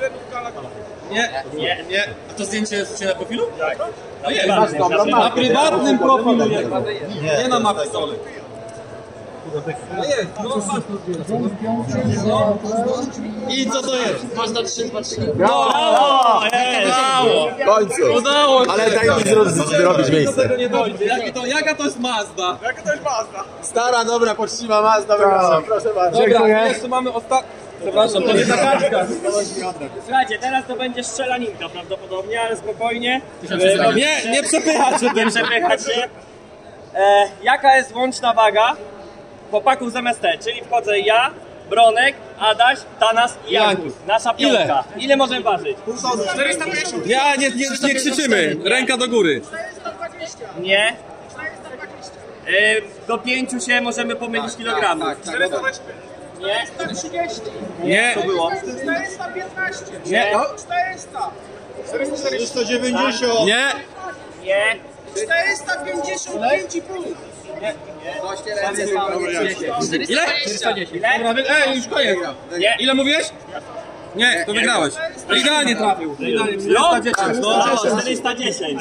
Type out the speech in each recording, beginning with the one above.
Nie. A to zdjęcie jest na profilu? Tak. No jest. Na prywatnym profilu nie na Mafisole. I co to jest? Można 3, 2, 3. Brawo! W końcu! Udało się! Ale daj mi zrobić miejsce. Do tego nie dojdzie. Jaka to jest Mazda? Jaka to jest Mazda? Stara, dobra, poczciwa Mazda, proszę bardzo. Dobra, jeszcze mamy ostatni. Przepraszam, to nie ta kartka. Słuchajcie, teraz to będzie strzelaninka prawdopodobnie, ale spokojnie. Nie przepychać się tym. Nie przepychać się. Jaka jest łączna waga chłopaków z MST? Czyli wchodzę ja, Bronek, Adaś, Tanas i Jankus. Nasza piątka. Ile możemy ważyć? 450. Nie krzyczymy. Ręka do góry. Nie. Do 5 się możemy pomylić kilogramów. 425. Nie. 430. Nie. Co było? 415. Nie. 400. 440. 190. Nie. Nie. 455,5. Ile? 410. Ile? Już koniec. Nie. Ile mówiłeś? Nie, to wygrałeś. Idealnie trafił. Idealnie. 410. No, 410.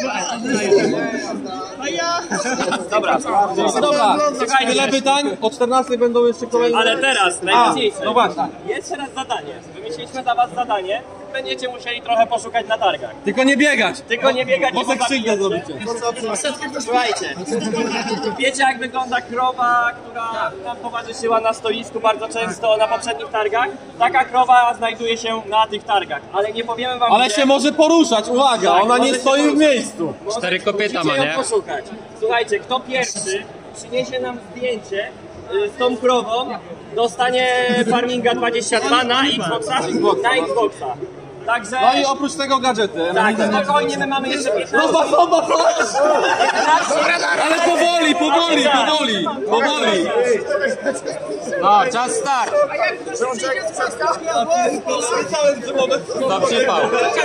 Dobra. Dobra, Słuchajcie. tyle pytań. O 14 będą jeszcze kolejne. Ale teraz najważniejsze. no właśnie. Jest teraz zadanie. Wymyśliliśmy dla was zadanie. Będziecie musieli trochę poszukać na targach. Tylko nie biegać. Tylko nie biegać, Bo se krzywdę zabijecie. zrobicie. Słuchajcie, wiecie jak wygląda krowa, która nam towarzyszyła na stoisku bardzo często na poprzednich targach? Taka krowa znajduje się na tych targach, ale nie powiemy wam Ale gdzie. się może poruszać, uwaga, Tak, ona nie może się stoi w poruszać. miejscu. Cztery kopyta ma, nie? Poszukać. Słuchajcie, kto pierwszy przyniesie nam zdjęcie z tą krową, dostanie Farminga 22 na Xboxa. Na Xboxa. Także... No i oprócz tego gadżety. Tak, spokojnie, my mamy jeszcze 15. Zobacz! Ale powoli. No, czas start. To przypał.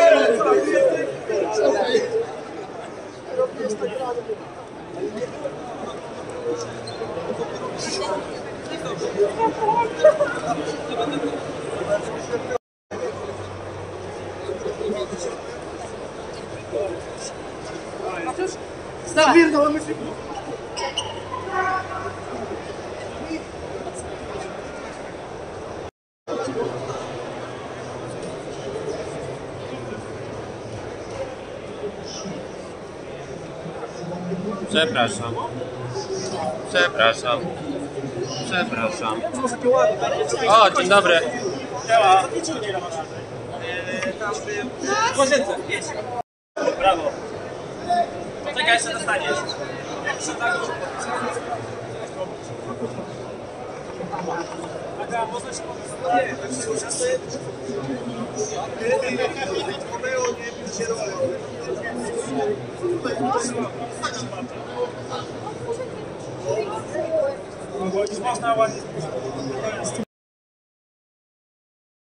Przepraszam. O, dzień dobry. Brawo. Czekaj, jeszcze dostaniesz. Można ładnie.